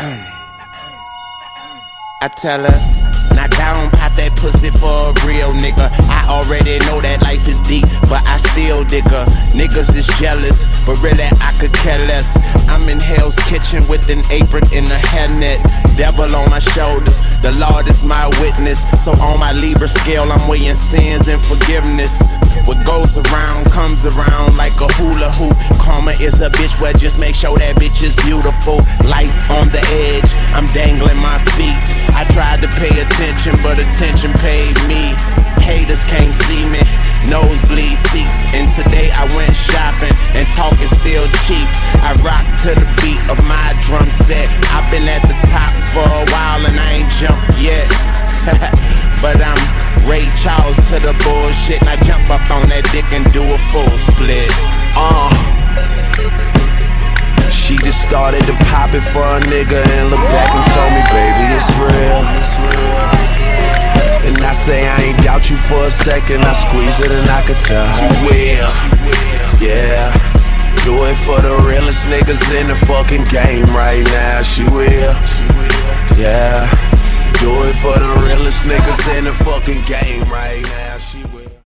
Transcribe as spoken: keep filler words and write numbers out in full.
I tell her, now down, pop that pussy for a real nigga. I already know that life is deep, but I still dig her. Niggas is jealous, but really I could care less. I'm in Hell's Kitchen with an apron and a hairnet. Devil on my shoulders, the Lord is my witness. So on my Libra scale, I'm weighing sins and forgiveness. What goes around comes around like a hula hoop. Karma is a bitch, well just make sure that bitch is beautiful. Life on the edge, I'm dangling my feet. I tried to pay attention, but attention paid me. Haters can't see me, nosebleed seats. And today I went shopping, and talk is still cheap. I rock to the beat of my drum set. I've been at the top for a while and I ain't jumped yet. But I'm Ray Charles to the bullshit, and I jump up on that dick and do a full split. Uh She just started to pop it for a nigga and look back and told me, baby, it's real. And I say I ain't doubt you for a second. I squeeze it and I could tell her will. Yeah, do it for the realest niggas in the fucking game right now. She will. Yeah, do it for the realest niggas in the fucking game right now. She